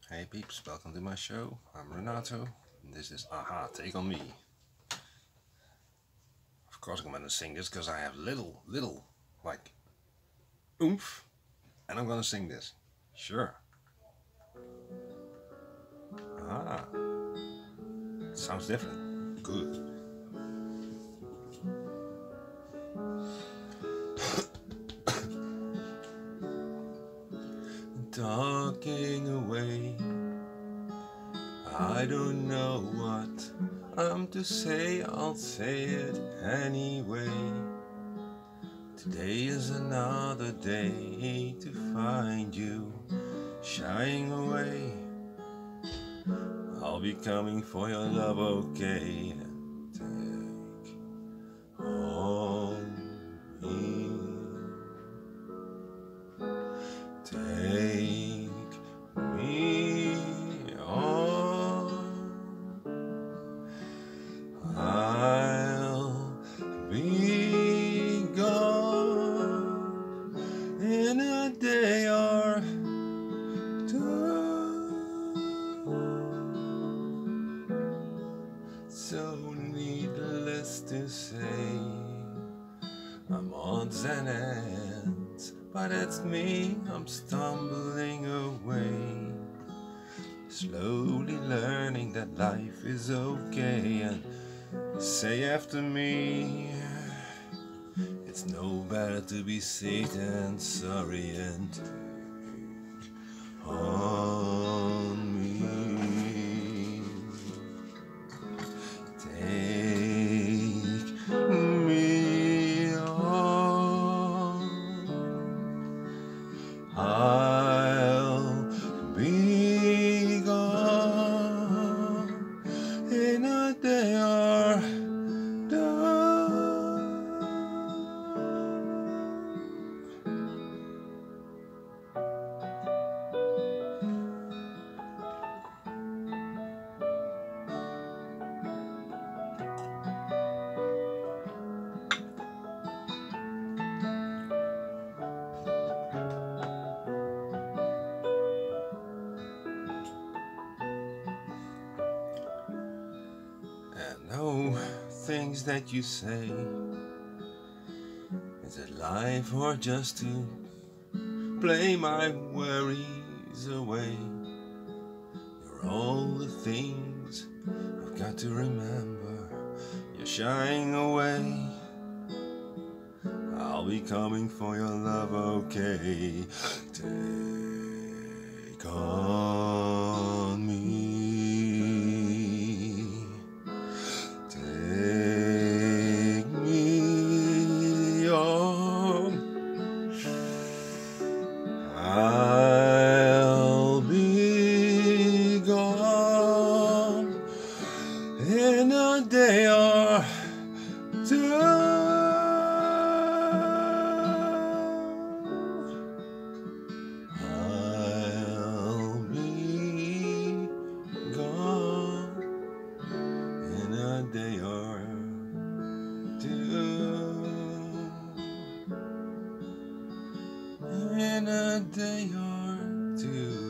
Hey peeps, welcome to my show. I'm Renato, and this is A-ha, Take On Me. Of course I'm gonna sing this because I have little, like, oomph, and I'm gonna sing this. Sure. Ah, sounds different. Good. Talking away, I don't know what I'm to say, I'll say it anyway. Today is another day to find you shying away. I'll be coming for your love, okay? Take on me. Take me on. I'll be gone in a day or two. So needless to say, I'm odds and ends, but it's me, I'm stumbling away, slowly learning that life is okay. And say after me, it's no better to be safe than sorry. And take on me, take me on. I'll be gone in a day or two. And no things that you say, is it life or just to play my worries away? You're all the things I've got to remember. You're shying away. I'll be coming for your love, okay? Take on me. Take me on. I'll be gone in a day or two. I'll be gone in a day or two. In a day or two.